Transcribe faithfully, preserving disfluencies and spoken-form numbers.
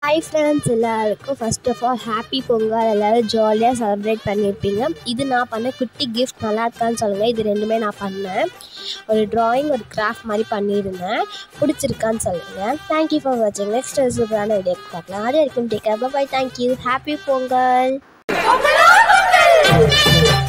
Hi friends, எல்லாருக்கும் first of all happy Pongal. எல்லோரும் ஜாலியாக செலிப்ரேட் பண்ணியிருப்பீங்க. இது நான் பண்ண குட்டி கிஃப்ட் நல்லா இருக்கான்னு சொல்லுங்கள். இது ரெண்டுமே நான் பண்ணேன். ஒரு ட்ராயிங் ஒரு கிராஃப்ட் மாதிரி பண்ணியிருந்தேன். பிடிச்சிருக்கான்னு சொல்லுங்கள். தேங்க்யூ ஃபார் வாட்சிங். நெக்ஸ்ட் சூப்பரான வீடியோ பார்க்கலாம். அது வரைக்கும் take care. Bye. Thank you. Happy Pongal.